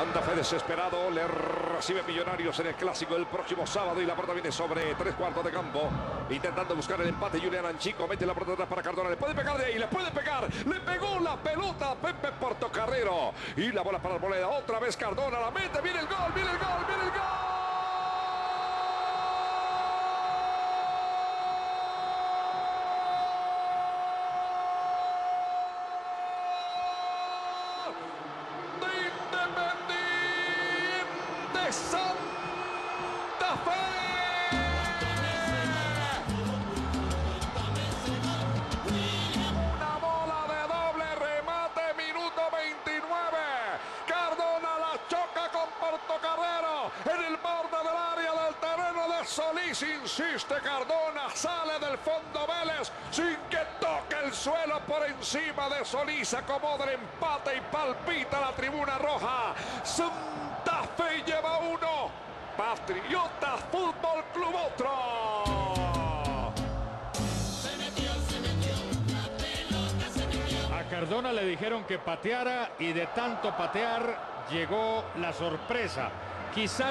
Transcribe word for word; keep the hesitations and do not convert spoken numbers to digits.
Santa Fe desesperado, le recibe Millonarios en el Clásico el próximo sábado y la pelota viene sobre tres cuartos de campo, intentando buscar el empate. Julián Anchico mete la pelota atrás para Cardona, le puede pegar de ahí, le puede pegar, le pegó la pelota a Pepe Portocarrero y la bola para Arboleda, otra vez Cardona, la mete, viene el gol, viene el gol, viene el gol. Santa Fe. Una bola de doble remate, minuto veintinueve. Cardona la choca con Portocarrero en el borde del área del terreno de Solís. Insiste Cardona, sale del fondo Vélez sin que toque el suelo, por encima de Solís, acomoda el empate y palpita la tribuna roja. Santa Fe lleva uno, Patriotas Fútbol Club otro. Se metió, se metió, la pelota se metió. A Cardona le dijeron que pateara y de tanto patear llegó la sorpresa. Quizá